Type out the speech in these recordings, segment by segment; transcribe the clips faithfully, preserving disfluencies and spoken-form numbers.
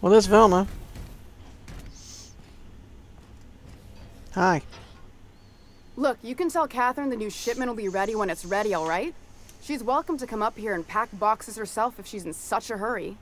Well, there's Velma. Hi. Look, you can tell Catherine the new shipment will be ready when it's ready, all right? She's welcome to come up here and pack boxes herself if she's in such a hurry.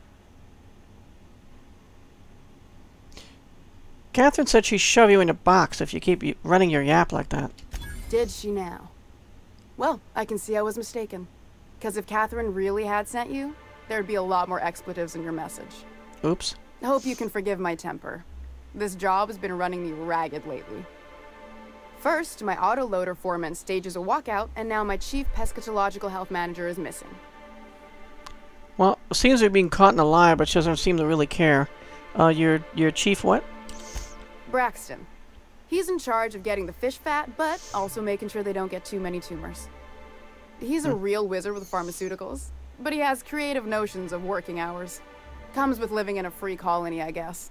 Catherine said she'd shove you in a box if you keep y running your yap like that. Did she now? Well, I can see I was mistaken. Because if Catherine really had sent you, there'd be a lot more expletives in your message. Oops. I hope you can forgive my temper. This job has been running me ragged lately. First, my autoloader foreman stages a walkout, and now my chief pescatological health manager is missing. Well, it seems we're being caught in a lie, but she doesn't seem to really care. Uh, your, your chief what? Braxton. He's in charge of getting the fish fat, but also making sure they don't get too many tumors. He's a real wizard with pharmaceuticals, but he has creative notions of working hours. Comes with living in a free colony, I guess.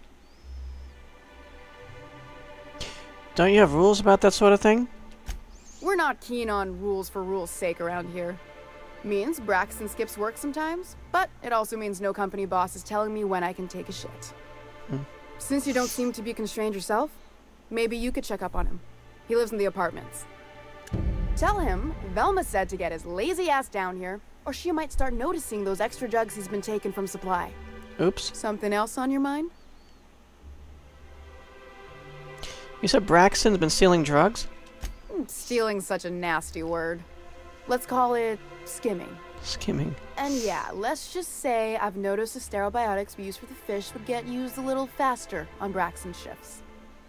Don't you have rules about that sort of thing? We're not keen on rules for rules' sake around here. Means Braxton skips work sometimes, but it also means no company boss is telling me when I can take a shit. Hmm. Since you don't seem to be constrained yourself, maybe you could check up on him. He lives in the apartments. Tell him Velma said to get his lazy ass down here, or she might start noticing those extra jugs he's been taking from supply. Oops. Something else on your mind? You said Braxton's been stealing drugs? Stealing's such a nasty word. Let's call it skimming. Skimming. And yeah, let's just say I've noticed the sterile biotics we use for the fish would get used a little faster on Braxton's shifts.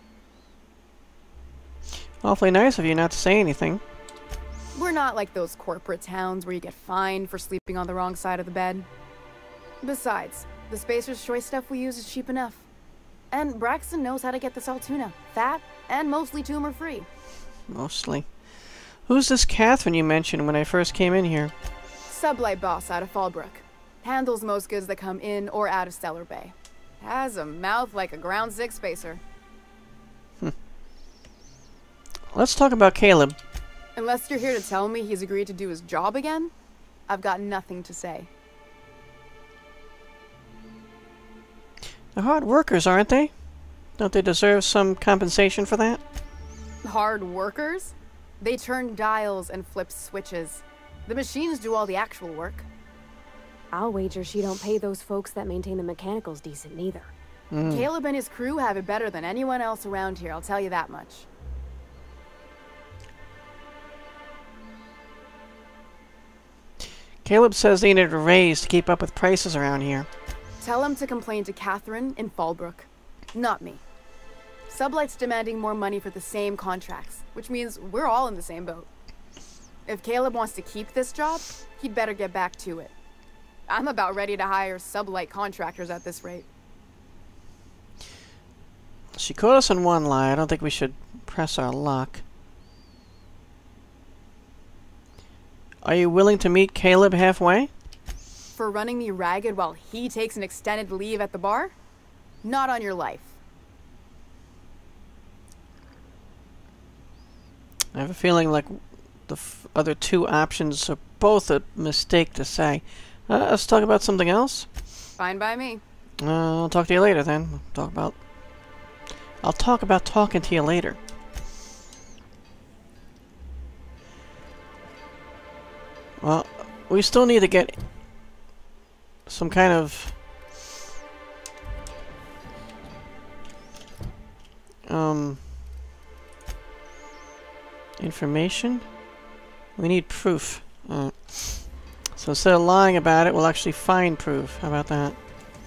Awfully nice of you not to say anything. We're not like those corporate towns where you get fined for sleeping on the wrong side of the bed. Besides, the Spacer's Choice stuff we use is cheap enough. And Braxton knows how to get this all tuna, fat, and mostly tumor-free. Mostly. Who's this Catherine you mentioned when I first came in here? Sublight boss out of Fallbrook. Handles most goods that come in or out of Stellar Bay. Has a mouth like a ground six spacer. Hmm. Let's talk about Caleb. Unless you're here to tell me he's agreed to do his job again, I've got nothing to say. They're hard workers, aren't they? Don't they deserve some compensation for that? Hard workers? They turn dials and flip switches. The machines do all the actual work. I'll wager she don't pay those folks that maintain the mechanicals decent neither. Mm. Caleb and his crew have it better than anyone else around here, I'll tell you that much. Caleb says they needed a raise to keep up with prices around here. Tell him to complain to Catherine in Fallbrook, not me. Sublight's demanding more money for the same contracts, which means we're all in the same boat. If Caleb wants to keep this job, he'd better get back to it. I'm about ready to hire Sublight contractors at this rate. She caught us in one lie. I don't think we should press our luck. Are you willing to meet Caleb halfway? For running me ragged while he takes an extended leave at the bar? Not on your life. I have a feeling like the f other two options are both a mistake to say. Uh, let's talk about something else. Fine by me. Uh, I'll talk to you later then. I'll talk about... I'll talk about talking to you later. Well, we still need to get some kind of um information. We need proof. Uh, so instead of lying about it, we'll actually find proof. How about that?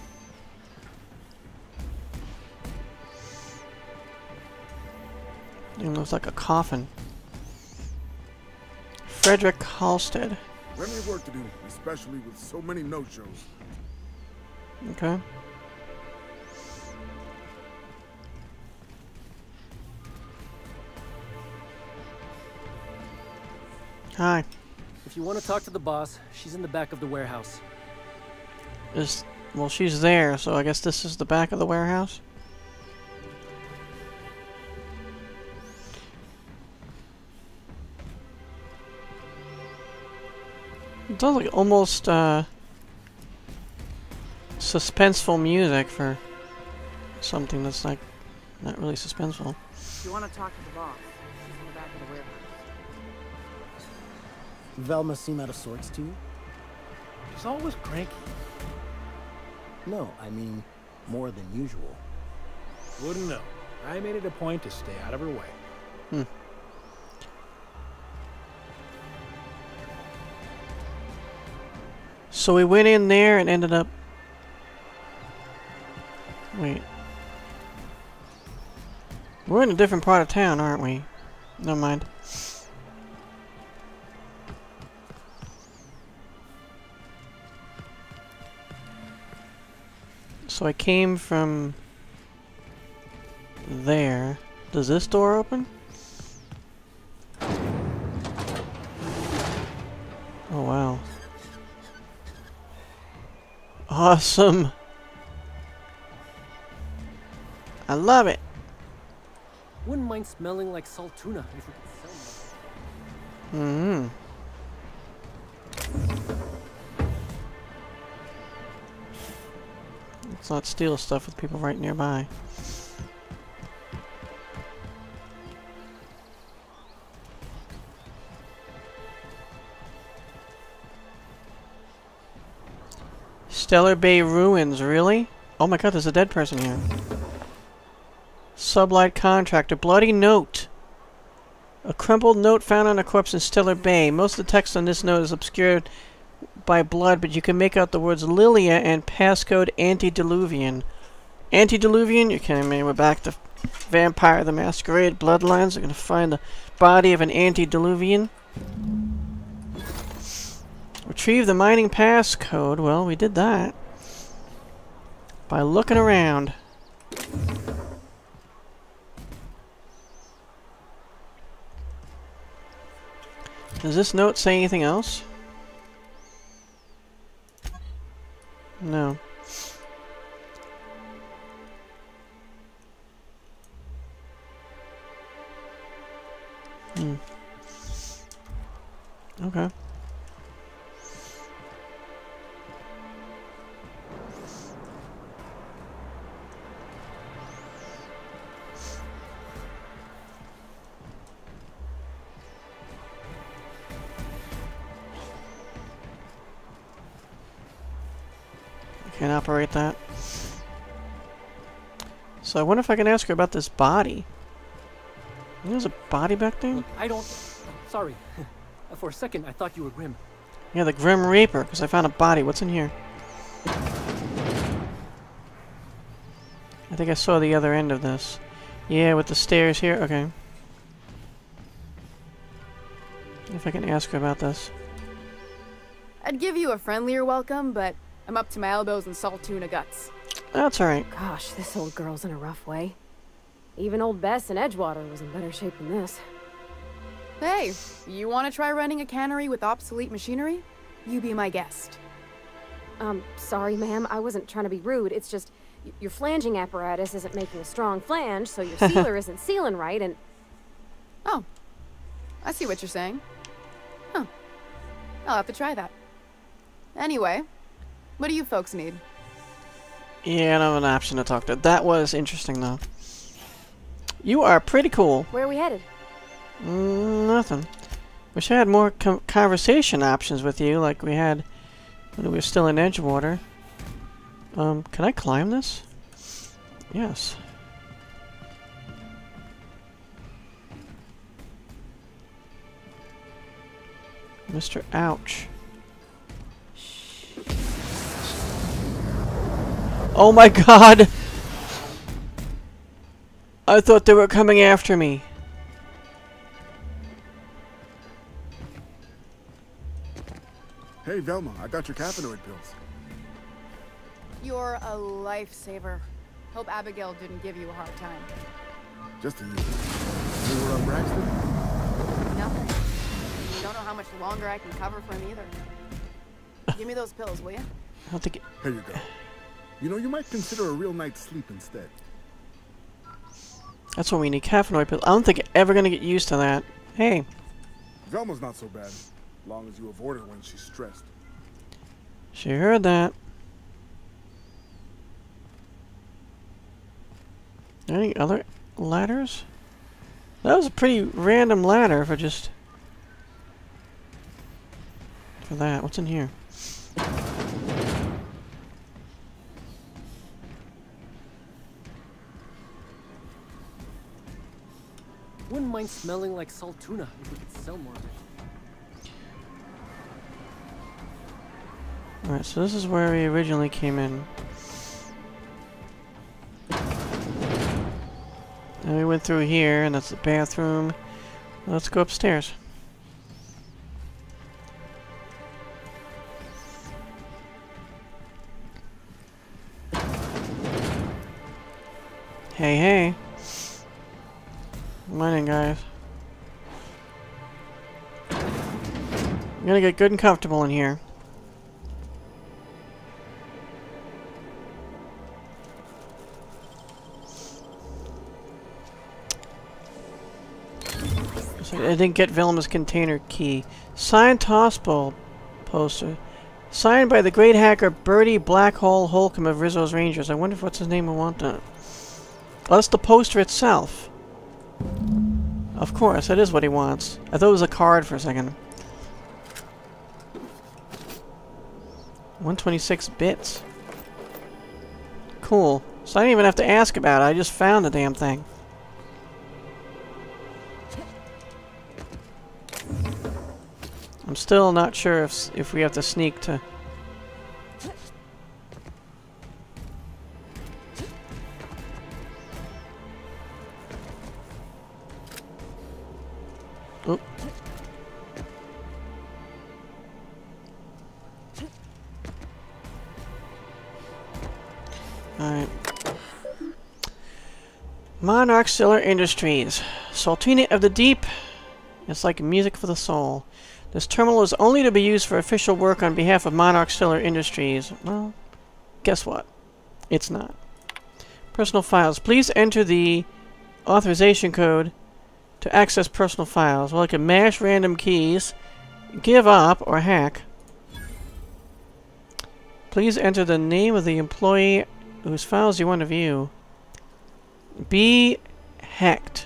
It looks like a coffin. Frederick Halstead. Plenty of work to do, especially with so many no-shows. Okay. Hi. If you want to talk to the boss, she's in the back of the warehouse. Is well, she's there, so I guess this is the back of the warehouse. It sounds like almost uh, suspenseful music for something that's like not really suspenseful. You want to talk to the boss? She's in the back of the warehouse. Velma seem out of sorts to you? She's always cranky. No, I mean more than usual. Wouldn't know. I made it a point to stay out of her way. Hmm. So we went in there and ended up... Wait. We're in a different part of town, aren't we? Never mind. So I came from there. Does this door open? Oh wow. Awesome. I love it. Wouldn't mind smelling like salt tuna if we could sell Mm-hmm. Let's not steal stuff with people right nearby. Stellar Bay Ruins, really? Oh my god, there's a dead person here. Sublight Contractor. Bloody note. A crumpled note found on a corpse in Stellar Bay. Most of the text on this note is obscured by blood, but you can make out the words Lilia and passcode Antediluvian. Antediluvian? You're kidding me. We're back to Vampire the Masquerade Bloodlines. We're going to find the body of an Antediluvian. Retrieve the mining passcode. Well, we did that by looking around. Does this note say anything else? No. Hmm. Okay. Can't operate that. So I wonder if I can ask her about this body. There's a body back there? Look, I don't... Sorry. For a second, I thought you were Grim. Yeah, the Grim Reaper, because I found a body. What's in here? I think I saw the other end of this. Yeah, with the stairs here. Okay. If I can ask her about this. I'd give you a friendlier welcome, but I'm up to my elbows in salt tuna guts. That's alright. Gosh, this old girl's in a rough way. Even old Bess in Edgewater was in better shape than this. Hey, you want to try running a cannery with obsolete machinery? You be my guest. Um, sorry, ma'am. I wasn't trying to be rude. It's just y your flanging apparatus isn't making a strong flange, so your sealer isn't sealing right, and... Oh, I see what you're saying. Huh. I'll have to try that. Anyway, what do you folks need? Yeah, I don't have an option to talk to. That was interesting, though. You are pretty cool. Where are we headed? Mm, nothing. Wish I had more com conversation options with you, like we had when we were still in Edgewater. Um, can I climb this? Yes. Mister Ouch. Oh my god! I thought they were coming after me. Hey, Velma, I got your caffeinoid pills. You're a lifesaver. Hope Abigail didn't give you a hard time. Just a you. You were up Braxton? Nothing. Don't know how much longer I can cover for him either. Give me those pills, will you? I don't think it... Here you go. You know, you might consider a real night's sleep instead. That's what we need, caffeinoid pills. I don't think you're ever gonna get used to that. Hey. Velma's not so bad, as long as you avoid her when she's stressed. She heard that. Any other ladders? That was a pretty random ladder for just... for that. What's in here? Wouldn't mind smelling like salt tuna if we could sell more of it. Alright, so this is where we originally came in. And we went through here, and that's the bathroom. Let's go upstairs. Hey, hey. Morning, guys. I'm gonna get good and comfortable in here. So I didn't get Velma's container key. Signed Tossball poster. Signed by the great hacker Bertie Blackhole Holcomb of Rizzo's Rangers. I wonder if what's his name will want that. Oh, that's the poster itself. Of course, that is what he wants. I thought it was a card for a second. one twenty-six bits. Cool. So I didn't even have to ask about it. I just found the damn thing. I'm still not sure if if we have to sneak to... Oop. Alright. Monarch Solar Industries. Saltina of the Deep. It's like music for the soul. This terminal is only to be used for official work on behalf of Monarch Solar Industries. Well, guess what? It's not. Personal files. Please enter the authorization code to access personal files. Well, I can mash random keys, give up, or hack. Please enter the name of the employee whose files you want to view. Be hacked.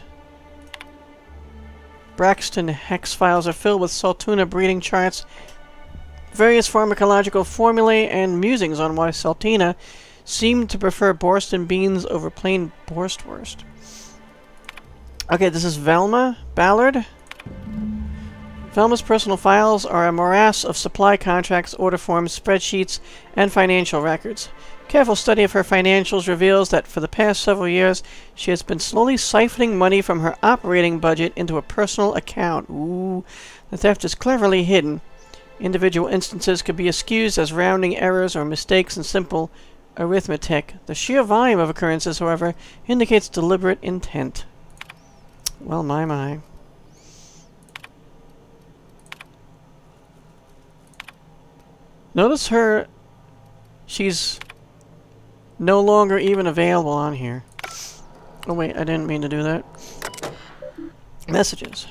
Braxton Hex files are filled with Saltuna breeding charts, various pharmacological formulae, and musings on why Saltina seem to prefer Borston beans over plain Borstwurst. Okay, this is Velma Ballard. Velma's personal files are a morass of supply contracts, order forms, spreadsheets, and financial records. Careful study of her financials reveals that for the past several years, she has been slowly siphoning money from her operating budget into a personal account. Ooh, the theft is cleverly hidden. Individual instances could be excused as rounding errors or mistakes in simple arithmetic. The sheer volume of occurrences, however, indicates deliberate intent. Well, my, my. Notice her... She's no longer even available on here. Oh wait, I didn't mean to do that. Messages.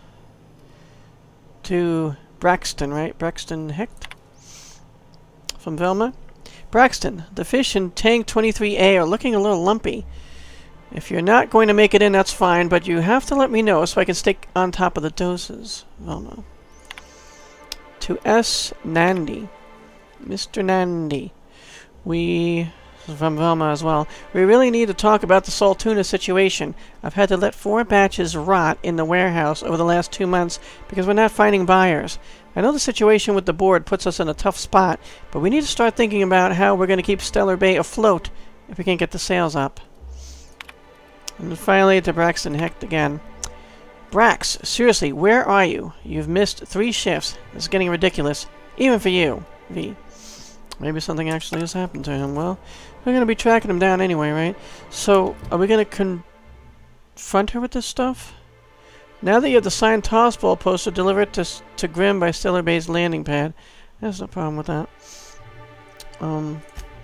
To Braxton, right? Braxton Hecht? From Velma? Braxton, the fish in tank twenty-three A are looking a little lumpy. If you're not going to make it in, that's fine, but you have to let me know so I can stay on top of the doses. Velma. To S. Nandi. Mister Nandi. We... From Velma as well. We really need to talk about the Saltuna situation. I've had to let four batches rot in the warehouse over the last two months because we're not finding buyers. I know the situation with the board puts us in a tough spot, but we need to start thinking about how we're going to keep Stellar Bay afloat if we can't get the sales up. And finally to Braxton Hecht again. Brax, seriously, where are you? You've missed three shifts. It's getting ridiculous. Even for you. V. Maybe something actually has happened to him. Well, we're going to be tracking him down anyway, right? So, are we going to confront her with this stuff? Now that you have the signed tossball poster, deliver it to, to Grimm by Stellar Bay's landing pad. There's no problem with that. Um...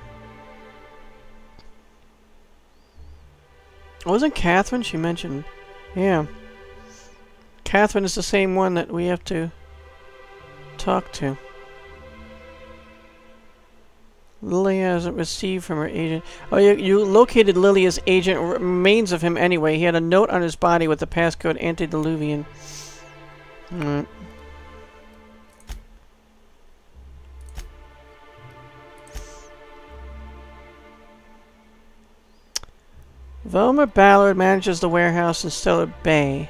Wasn't Catherine? She mentioned... Yeah. Catherine is the same one that we have to talk to. Lilia hasn't received from her agent. Oh, you, you located Lilia's agent. Remains of him anyway. He had a note on his body with the passcode Antediluvian. Alright. Velma Ballard manages the warehouse in Stellar Bay.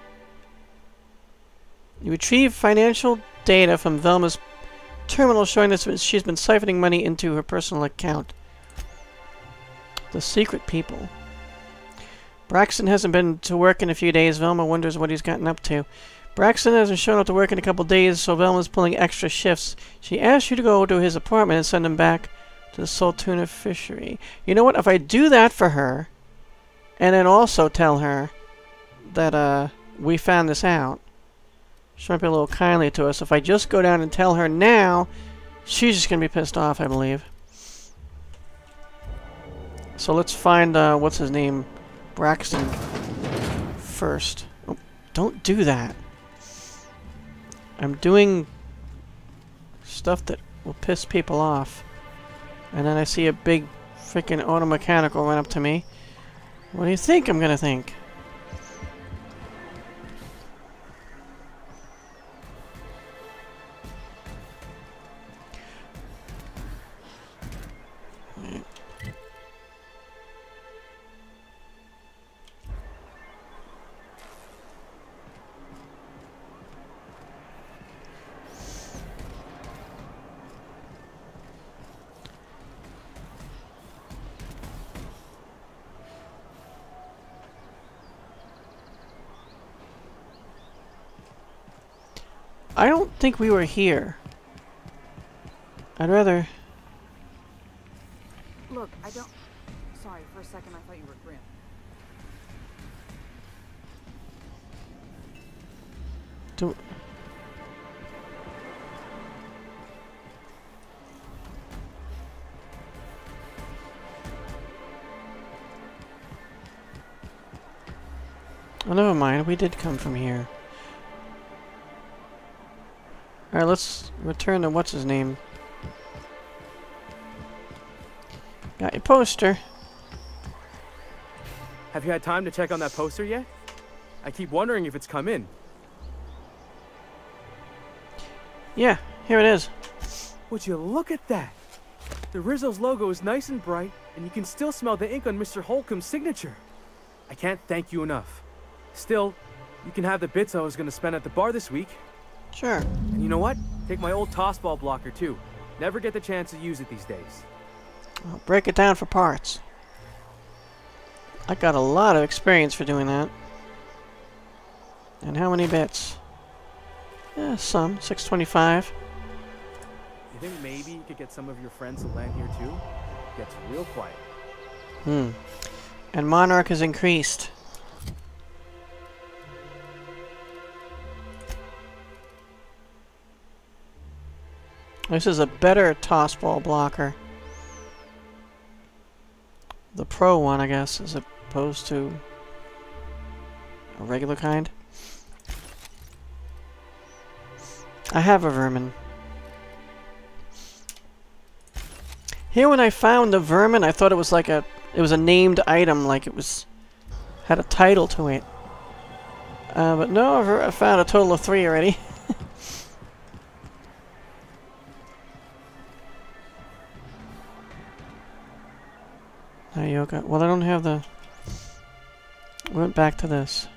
You retrieve financial data from Velma's terminal showing that she's been siphoning money into her personal account. The secret people. Braxton hasn't been to work in a few days. Velma wonders what he's gotten up to. Braxton hasn't shown up to work in a couple days, so Velma's pulling extra shifts. She asks you to go to his apartment and send him back to the Saltuna fishery. You know what? If I do that for her, and then also tell her that uh, we found this out, she might be a little kindly to us. If I just go down and tell her now, she's just going to be pissed off, I believe. So let's find, uh, what's his name? Braxton first. Oh, don't do that. I'm doing stuff that will piss people off. And then I see a big freaking auto mechanical run up to me. What do you think I'm gonna think? I don't think we were here. I'd rather... Look, I don't... Sorry, for a second I thought you were Grim. Do... Oh, never mind. We did come from here. Alright, let's return to what's his name. Got your poster. Have you had time to check on that poster yet? I keep wondering if it's come in. Yeah, here it is. Would you look at that? The Rizzo's logo is nice and bright, and you can still smell the ink on Mister Holcomb's signature. I can't thank you enough. Still, you can have the bits I was going to spend at the bar this week. Sure. And you know what? Take my old tossball blocker too. Never get the chance to use it these days. I'll break it down for parts. I got a lot of experience for doing that. And how many bits? Yeah, some. six twenty-five. You think maybe you could get some of your friends to land here too? It gets real quiet. Hmm. And Monarch has increased. This is a better tossball blocker. The pro one, I guess, as opposed to a regular kind. I have a vermin. Here when I found the vermin, I thought it was like a it was a named item, like it was had a title to it. Uh, but no, I've, I found a total of three already. Yoga. Well, I don't have the... We went back to this.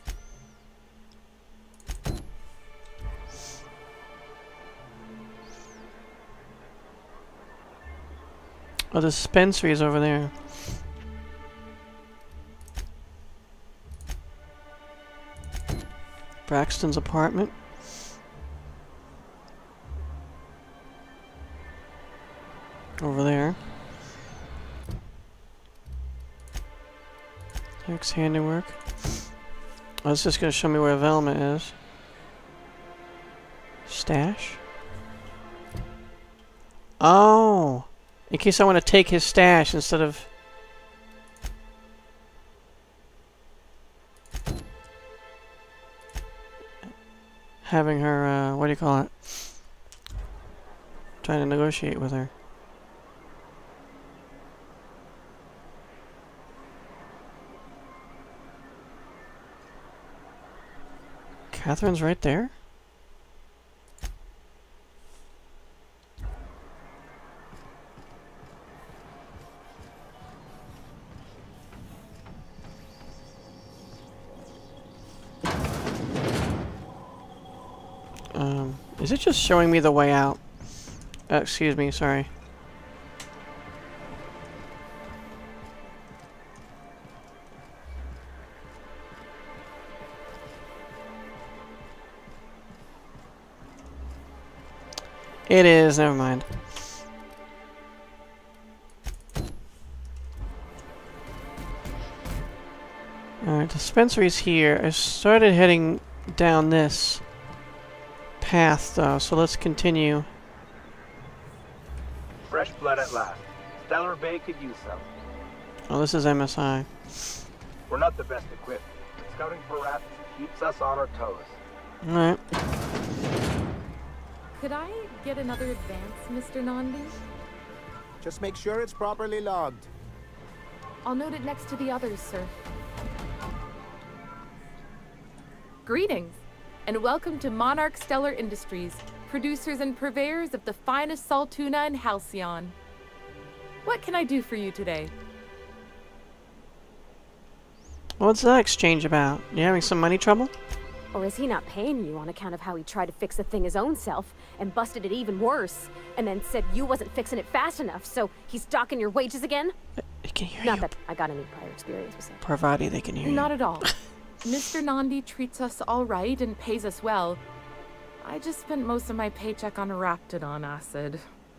Oh, the dispensary is over there. Braxton's apartment. Over there. Eric's handiwork. Oh, it's just going to show me where Velma is. Stash? Oh! In case I want to take his stash instead of... having her, uh, what do you call it? Trying to negotiate with her. Catherine's right there? Um, is it just showing me the way out? Uh, excuse me, sorry. It is, never mind. Alright, dispensary's here. I started heading down this path though, so let's continue. Fresh blood at last. Stellar Bay could use some. Oh, this is M S I. We're not the best equipped, but scouting for rats keeps us on our toes. Alright. Could I get another advance, Mister Nandi? Just make sure it's properly logged. I'll note it next to the others, sir. Greetings, and welcome to Monarch Stellar Industries, producers and purveyors of the finest salt tuna in Halcyon. What can I do for you today? What's that exchange about? You having some money trouble? Or is he not paying you on account of how he tried to fix the thing his own self and busted it even worse, and then said you wasn't fixing it fast enough, so he's docking your wages again? They can hear Not you. that I got any prior experience with it. Parvati, they can hear you. Not at all. Mister Nandi treats us all right and pays us well. I just spent most of my paycheck on Raptidon acid.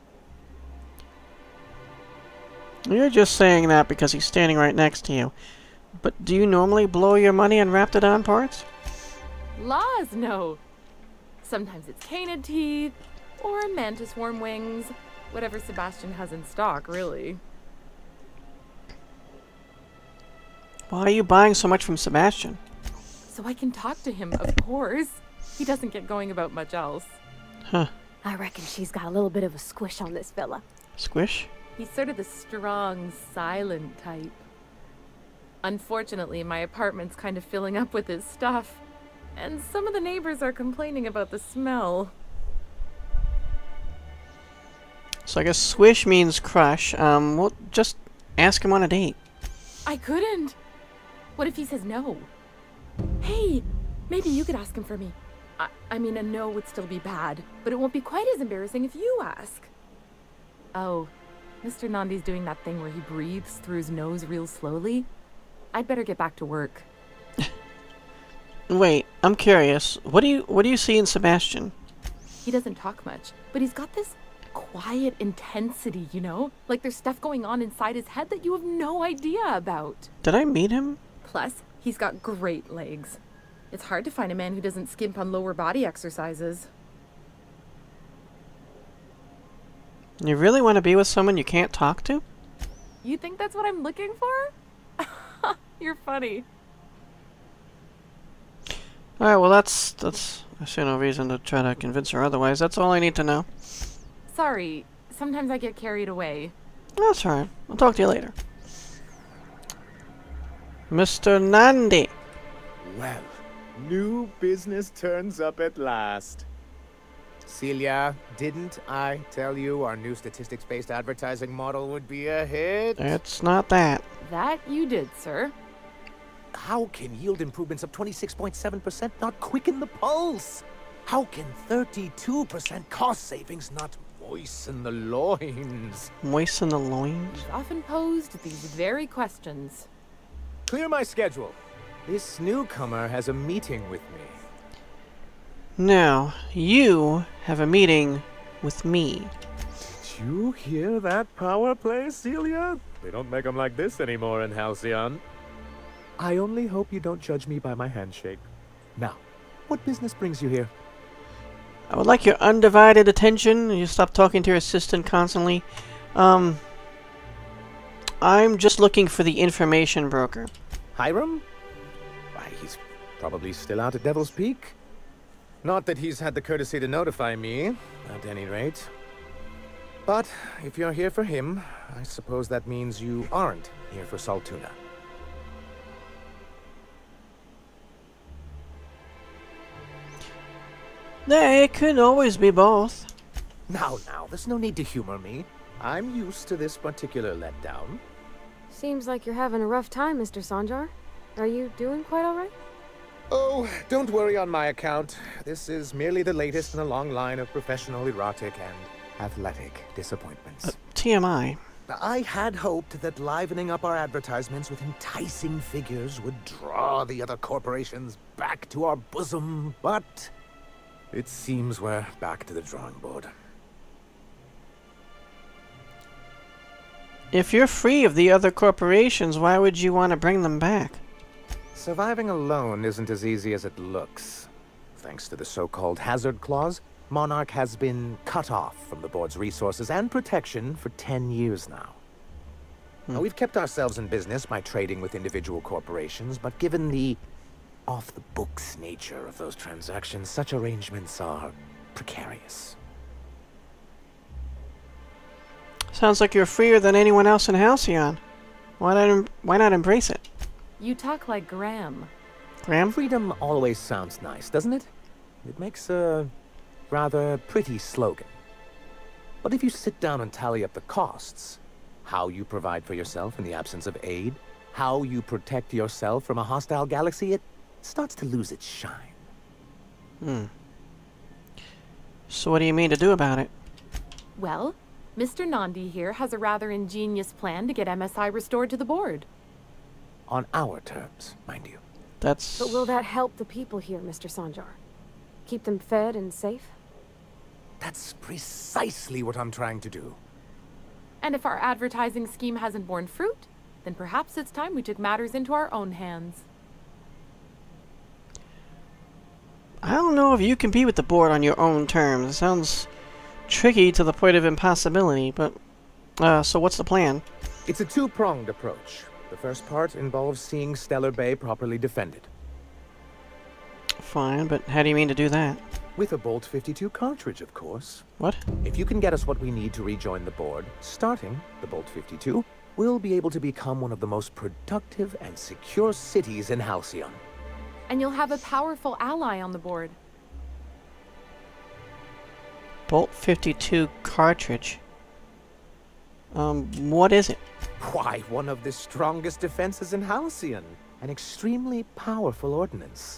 You're just saying that because he's standing right next to you. But do you normally blow your money on Raptidon parts? Laws, no. Sometimes it's canid teeth, or mantis worm wings. Whatever Sebastian has in stock, really. Why are you buying so much from Sebastian? So I can talk to him, of course. He doesn't get going about much else. Huh. I reckon she's got a little bit of a squish on this fella. Squish? He's sort of the strong, silent type. Unfortunately, my apartment's kind of filling up with his stuff. And some of the neighbors are complaining about the smell. So I guess swish means crush. Um, well, just ask him on a date. I couldn't. What if he says no? Hey, maybe you could ask him for me. I, I mean, a no would still be bad, but it won't be quite as embarrassing if you ask. Oh, Mister Nandi's doing that thing where he breathes through his nose real slowly. I'd better get back to work. Wait, I'm curious. What do you what do you see in Sebastian? He doesn't talk much, but he's got this quiet intensity, you know? Like there's stuff going on inside his head that you have no idea about. Did I meet him? Plus, he's got great legs. It's hard to find a man who doesn't skimp on lower body exercises. You really want to be with someone you can't talk to? You think that's what I'm looking for? You're funny. Alright, well that's, that's, I see no reason to try to convince her otherwise. That's all I need to know. Sorry, sometimes I get carried away. That's alright. I'll talk to you later. Mister Nandi. Well, new business turns up at last. Celia, didn't I tell you our new statistics-based advertising model would be a hit? It's not that. That you did, sir. How can yield improvements of twenty-six point seven percent not quicken the pulse? How can thirty-two percent cost savings not moisten the loins? Moisten the loins? You've often posed these very questions. Clear my schedule. This newcomer has a meeting with me. Now, you have a meeting with me. Did you hear that power play, Celia? They don't make them like this anymore in Halcyon. I only hope you don't judge me by my handshake. Now, what business brings you here? I would like your undivided attention. You stop talking to your assistant constantly. Um, I'm just looking for the information broker. Hiram? Why, he's probably still out at Devil's Peak. Not that he's had the courtesy to notify me, at any rate. But if you're here for him, I suppose that means you aren't here for salt tuna. They could always be both. Now, now, there's no need to humor me. I'm used to this particular letdown. Seems like you're having a rough time, Mister Sanjar. Are you doing quite all right? Oh, don't worry on my account. This is merely the latest in a long line of professional erotic and athletic disappointments. Uh, T M I. I had hoped that livening up our advertisements with enticing figures would draw the other corporations back to our bosom, but it seems we're back to the drawing board. If you're free of the other corporations, why would you want to bring them back? Surviving alone isn't as easy as it looks. Thanks to the so-called hazard clause, Monarch has been cut off from the board's resources and protection for ten years now. Hmm. Now, we've kept ourselves in business by trading with individual corporations, but given the off-the-books nature of those transactions, such arrangements are precarious. Sounds like you're freer than anyone else in Halcyon. Why not, em why not embrace it? You talk like Graham. Graham? Freedom always sounds nice, doesn't it? It makes a rather pretty slogan. But if you sit down and tally up the costs, how you provide for yourself in the absence of aid, how you protect yourself from a hostile galaxy, it starts to lose its shine. Hmm. So what do you mean to do about it? Well, Mister Nandi here has a rather ingenious plan to get M S I restored to the board. On our terms, mind you. That's... But will that help the people here, Mister Sanjar? Keep them fed and safe? That's precisely what I'm trying to do. And if our advertising scheme hasn't borne fruit, then perhaps it's time we took matters into our own hands. I don't know if you can be with the board on your own terms. It sounds tricky to the point of impossibility, but... Uh, so what's the plan? It's a two-pronged approach. The first part involves seeing Stellar Bay properly defended. Fine, but how do you mean to do that? With a Bolt fifty-two cartridge, of course. What? If you can get us what we need to rejoin the board, starting the Bolt fifty-two, we'll be able to become one of the most productive and secure cities in Halcyon. And you'll have a powerful ally on the board. Bolt fifty-two cartridge. Um, what is it? Why, one of the strongest defenses in Halcyon. An extremely powerful ordnance.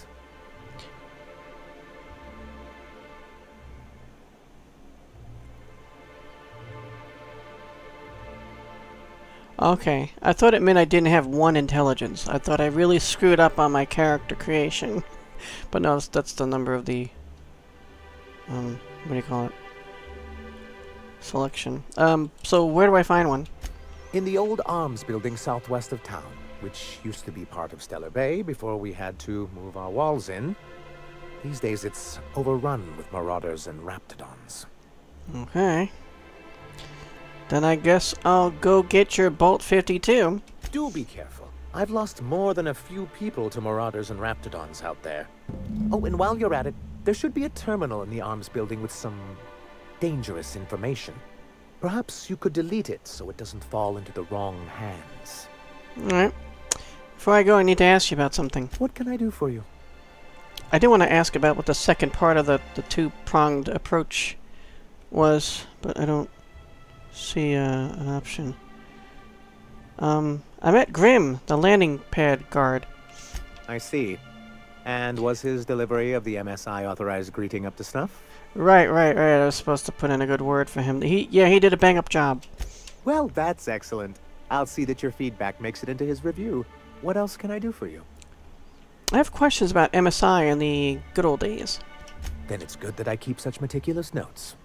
Okay, I thought it meant I didn't have one intelligence. I thought I really screwed up on my character creation. But no, that's, that's the number of the... Um, what do you call it? Selection. Um, so where do I find one? In the old arms building southwest of town, which used to be part of Stellar Bay before we had to move our walls in. These days it's overrun with marauders and raptidons. Okay. Then I guess I'll go get your Bolt fifty-two. Do be careful. I've lost more than a few people to marauders and raptidons out there. Oh, and while you're at it, there should be a terminal in the arms building with some dangerous information. Perhaps you could delete it so it doesn't fall into the wrong hands. Alright. Before I go, I need to ask you about something. What can I do for you? I do want to ask about what the second part of the, the two-pronged approach was, but I don't see uh, an option. Um, I met Grimm, the landing pad guard. I see. And was his delivery of the M S I authorized greeting up to snuff? Right, right, right. I was supposed to put in a good word for him. He, yeah, he did a bang-up job. Well, that's excellent. I'll see that your feedback makes it into his review. What else can I do for you? I have questions about M S I in the good old days. Then it's good that I keep such meticulous notes.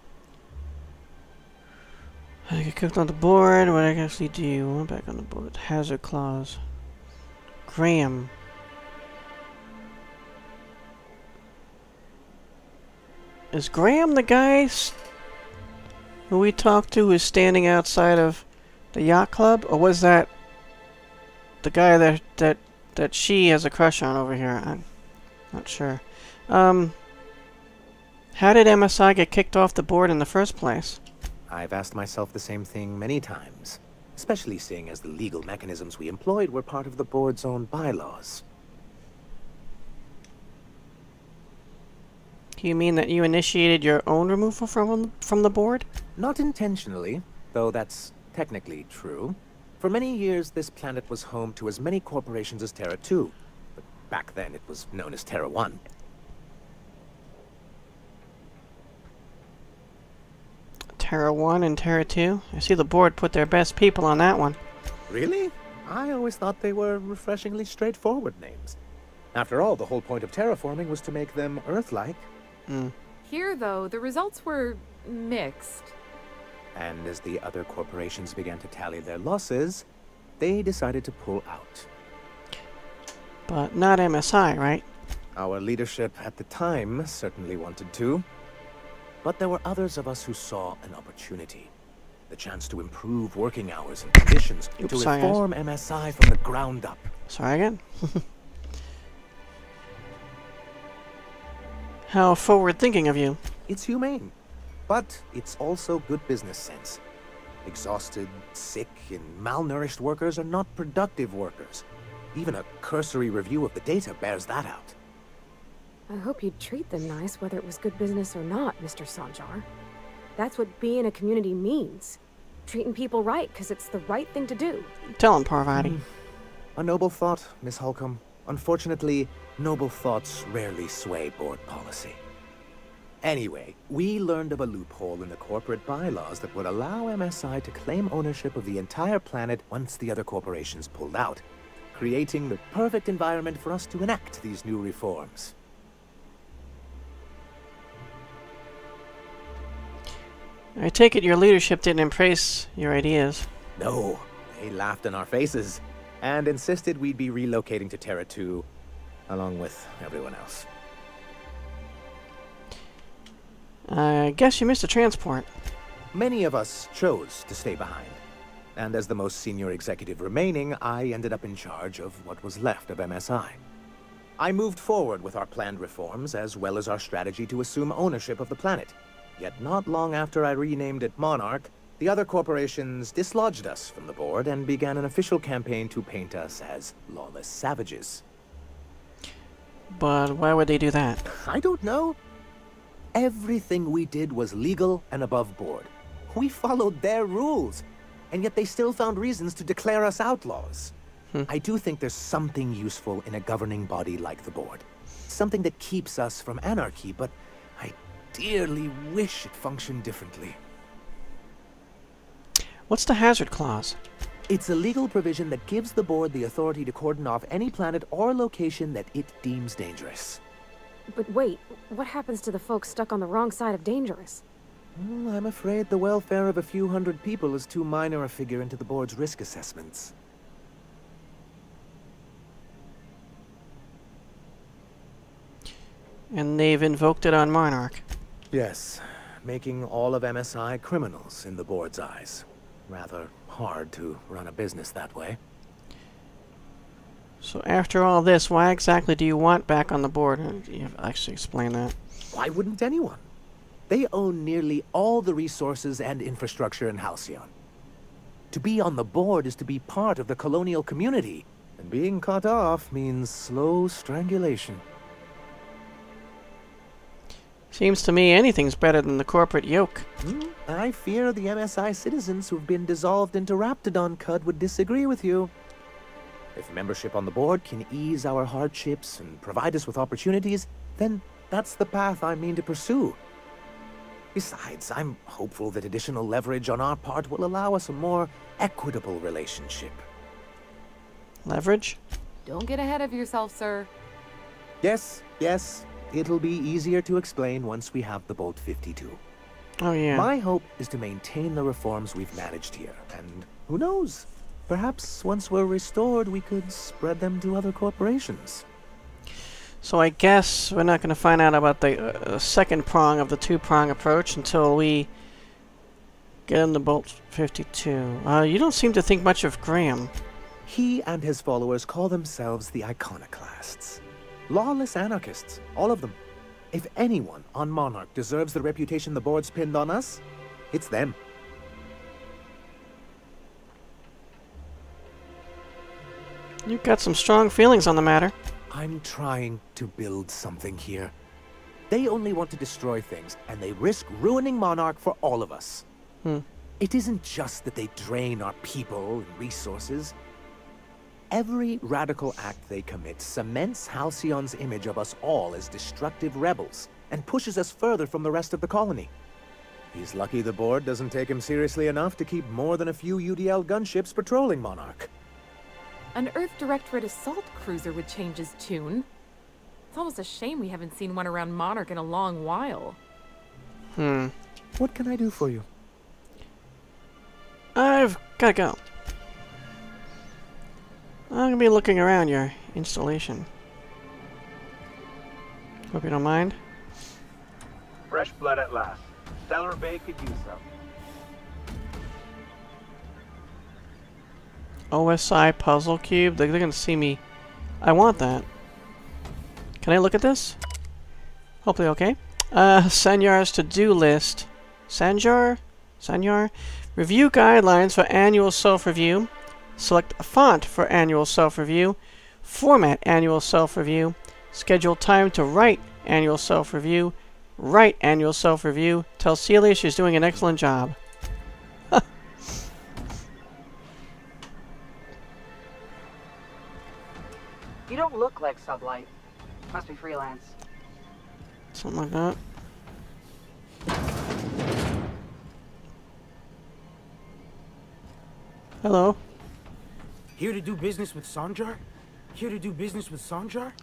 I get cooked on the board. What I actually do? I'm back on the board. Hazard clause. Graham. Is Graham the guy who we talked to who's standing outside of the yacht club, or was that the guy that that that she has a crush on over here? I'm not sure. Um, how did M S I get kicked off the board in the first place? I've asked myself the same thing many times, especially seeing as the legal mechanisms we employed were part of the board's own bylaws. Do you mean that you initiated your own removal from from the board? Not intentionally, though that's technically true. For many years, this planet was home to as many corporations as Terra two. But back then, it was known as Terra one. Terra one and Terra two? I see the board put their best people on that one. Really? I always thought they were refreshingly straightforward names. After all, the whole point of terraforming was to make them Earth-like. Mm. Here, though, the results were mixed. And as the other corporations began to tally their losses, they decided to pull out. But not M S I, right? Our leadership at the time certainly wanted to. But there were others of us who saw an opportunity. The chance to improve working hours and conditions, Oops, to sorry, reform guys. M S I from the ground up. Sorry again. How forward-thinking of you. It's humane, but it's also good business sense. Exhausted, sick, and malnourished workers are not productive workers. Even a cursory review of the data bears that out. I hope you'd treat them nice, whether it was good business or not, Mister Sanjar. That's what being a community means. Treating people right, because it's the right thing to do. Tell him, Parvati. Mm. A noble thought, Miss Holcomb. Unfortunately, noble thoughts rarely sway board policy. Anyway, we learned of a loophole in the corporate bylaws that would allow M S I to claim ownership of the entire planet once the other corporations pulled out, creating the perfect environment for us to enact these new reforms. I take it your leadership didn't embrace your ideas. No, they laughed in our faces and insisted we'd be relocating to Terra two, along with everyone else. I guess you missed a transport. Many of us chose to stay behind. And as the most senior executive remaining, I ended up in charge of what was left of M S I. I moved forward with our planned reforms, as well as our strategy to assume ownership of the planet. Yet not long after I renamed it Monarch, the other corporations dislodged us from the board and began an official campaign to paint us as lawless savages. But why would they do that? I don't know. Everything we did was legal and above board. We followed their rules, and yet they still found reasons to declare us outlaws. Hmm. I do think there's something useful in a governing body like the board. Something that keeps us from anarchy, but I dearly wish it functioned differently. What's the hazard clause? It's a legal provision that gives the board the authority to cordon off any planet or location that it deems dangerous. But wait, what happens to the folks stuck on the wrong side of dangerous? Well, I'm afraid the welfare of a few hundred people is too minor a figure into the board's risk assessments. And they've invoked it on Monarch. Yes, making all of M S I criminals in the board's eyes. Rather hard to run a business that way. So after all this, why exactly do you want back on the board? You've actually explained that. Why wouldn't anyone? They own nearly all the resources and infrastructure in Halcyon. To be on the board is to be part of the colonial community, and being cut off means slow strangulation. Seems to me anything's better than the corporate yoke. Hmm? I fear the M S I citizens who've been dissolved into Raptidon Cud would disagree with you. If membership on the board can ease our hardships and provide us with opportunities, then that's the path I mean to pursue. Besides, I'm hopeful that additional leverage on our part will allow us a more equitable relationship. Leverage? Don't get ahead of yourself, sir. Yes, yes. It'll be easier to explain once we have the Bolt fifty-two. Oh, yeah. My hope is to maintain the reforms we've managed here, and who knows? Perhaps once we're restored, we could spread them to other corporations. So I guess we're not going to find out about the uh, second prong of the two-prong approach until we get in the Bolt fifty-two. Uh, you don't seem to think much of Graham. He and his followers call themselves the Iconoclasts. Lawless anarchists, all of them. If anyone on Monarch deserves the reputation the board's pinned on us, it's them. You've got some strong feelings on the matter. I'm trying to build something here. They only want to destroy things, and they risk ruining Monarch for all of us. Hmm. It isn't just that they drain our people and resources. Every radical act they commit cements Halcyon's image of us all as destructive rebels, and pushes us further from the rest of the colony. He's lucky the board doesn't take him seriously enough to keep more than a few U D L gunships patrolling Monarch. An Earth Directorate assault cruiser would change his tune. It's almost a shame we haven't seen one around Monarch in a long while. Hmm. What can I do for you? I've gotta go. I'm gonna be looking around your installation. Hope you don't mind. Fresh blood at last. Stellar Bay could use some. O S I puzzle cube. They're, they're gonna see me. I want that. Can I look at this? Hopefully okay. Uh, Sanjar's to-do list. Sanjar? Sanjar? Review guidelines for annual self-review. Select a font for annual self-review. Format annual self-review. Schedule time to write annual self-review. Write annual self-review. Tell Celia she's doing an excellent job. You don't look like Sublight. Must be freelance. Something like that. Hello. Here to do business with Sanjar? Here to do business with Sanjar?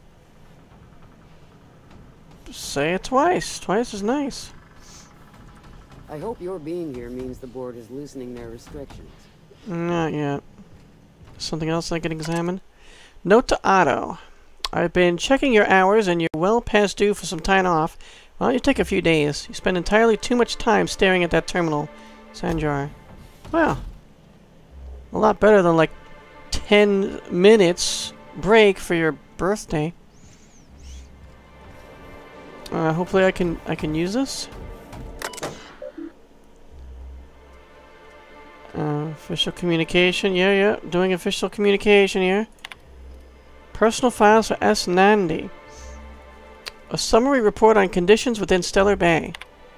Say it twice. Twice is nice. I hope your being here means the board is loosening their restrictions. Not yet. Something else I can examine? Note to Otto. I've been checking your hours and you're well past due for some time off. Why don't you take a few days? You spend entirely too much time staring at that terminal. Sanjar. Well, a lot better than like ten minutes break for your birthday. Uh, hopefully I can I can use this. Uh, official communication. Yeah, yeah. Doing official communication here. Personal files for S ninety. A summary report on conditions within Stellar Bay.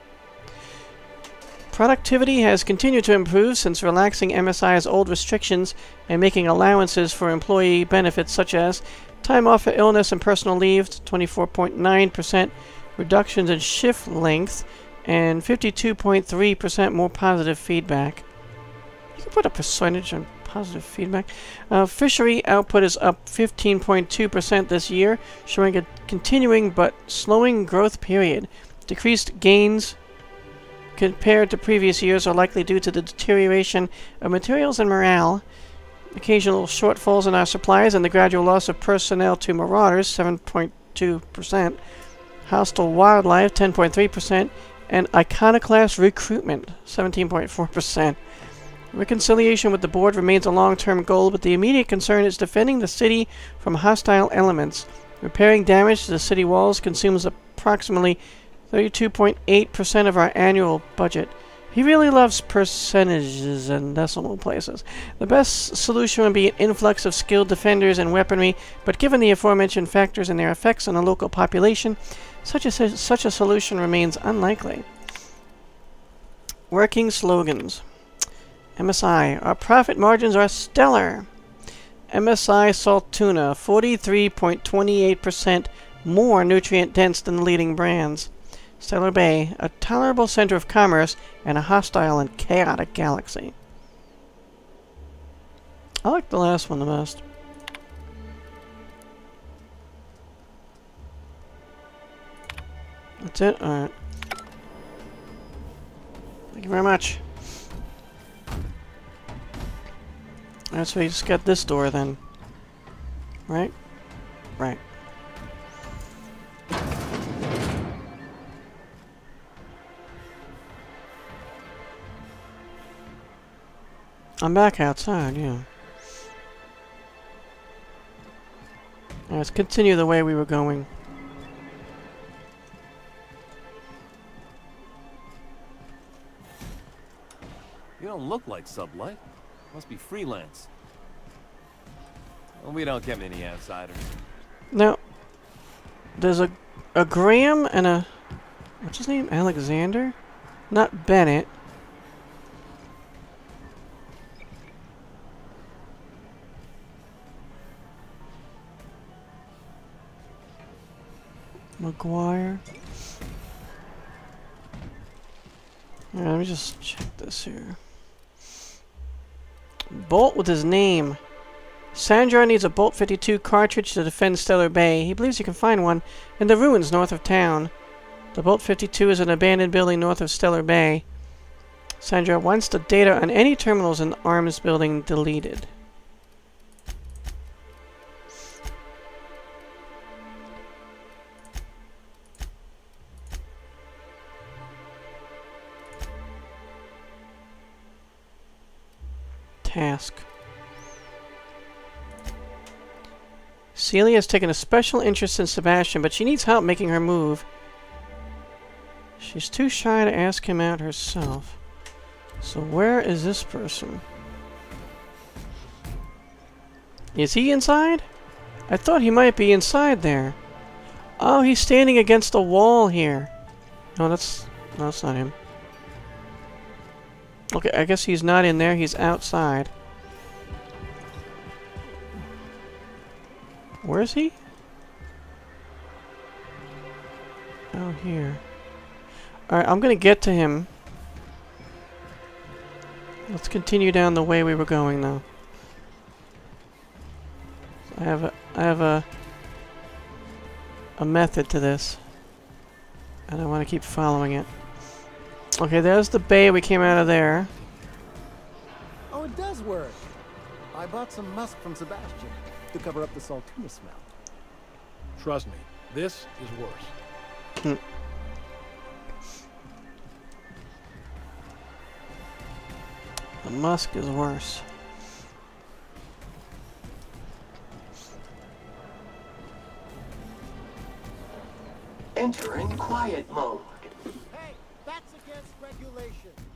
Productivity has continued to improve since relaxing M S I's old restrictions and making allowances for employee benefits such as time off for illness and personal leave, twenty-four point nine percent reductions in shift length, and fifty-two point three percent more positive feedback. You can put a percentage on positive feedback. Uh, fishery output is up fifteen point two percent this year, showing a continuing but slowing growth period. Decreased gains compared to previous years are likely due to the deterioration of materials and morale, occasional shortfalls in our supplies, and the gradual loss of personnel to marauders, seven point two percent, hostile wildlife, ten point three percent, and iconoclast recruitment, seventeen point four percent. Reconciliation with the board remains a long-term goal, but the immediate concern is defending the city from hostile elements. Repairing damage to the city walls consumes approximately thirty-two point eight percent of our annual budget. He really loves percentages and decimal places. The best solution would be an influx of skilled defenders and weaponry, but given the aforementioned factors and their effects on the local population, such a, such a solution remains unlikely. Working slogans. M S I. Our profit margins are stellar. M S I salt tuna, forty-three point two eight percent more nutrient dense than the leading brands. Stellar Bay, a tolerable center of commerce and a hostile and chaotic galaxy. I like the last one the best. That's it? Alright. Thank you very much. Alright, so we just got this door then. Right? Right. I'm back outside, yeah. Alright, let's continue the way we were going. You don't look like Sublight. Must be freelance. Well, we don't get many outsiders. No. There's a a Graham and a What's his name? Alexander? Not Bennett. McGuire. Alright, let me just check this here. Bolt with his name. Sanjar needs a Bolt fifty-two cartridge to defend Stellar Bay. He believes you can find one in the ruins north of town. The Bolt fifty-two is an abandoned building north of Stellar Bay. Sanjar wants the data on any terminals in the arms building deleted. Task. Celia has taken a special interest in Sebastian, but she needs help making her move. She's too shy to ask him out herself. So where is this person? Is he inside? I thought he might be inside there. Oh, he's standing against the wall here. No, that's... no, that's not him. Okay, I guess he's not in there. He's outside. Where is he? Oh, here. Alright, I'm gonna get to him. Let's continue down the way we were going, though. I have a... I have a... a method to this. And I want to keep following it. Okay, there's the bay we came out of there. Oh, it does work. I bought some musk from Sebastian to cover up the saltuna smell. Trust me, this is worse. Hmm. The musk is worse. Enter in quiet mode. Hey, that's against regulation.